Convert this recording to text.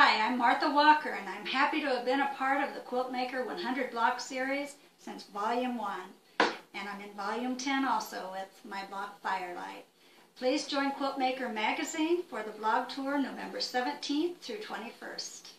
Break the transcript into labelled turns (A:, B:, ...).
A: Hi, I'm Martha Walker, and I'm happy to have been a part of the Quiltmaker 100 block series since Volume 1. And I'm in Volume 10 also with my blog Firelight. Please join Quiltmaker magazine for the blog tour November 17th through 21st.